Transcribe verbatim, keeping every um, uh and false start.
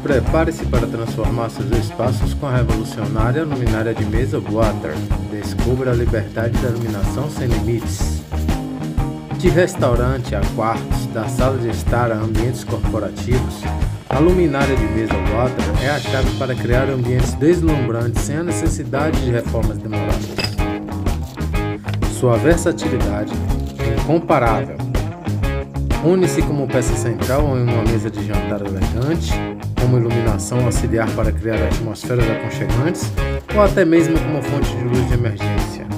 Prepare-se para transformar seus espaços com a revolucionária luminária de mesa Water. Descubra a liberdade da iluminação sem limites. De restaurante a quartos, da sala de estar a ambientes corporativos, a luminária de mesa Water é a chave para criar ambientes deslumbrantes sem a necessidade de reformas demoradas. Sua versatilidade é incomparável. Une-se como peça central em uma mesa de jantar elegante, como iluminação auxiliar para criar atmosferas aconchegantes ou até mesmo como fonte de luz de emergência.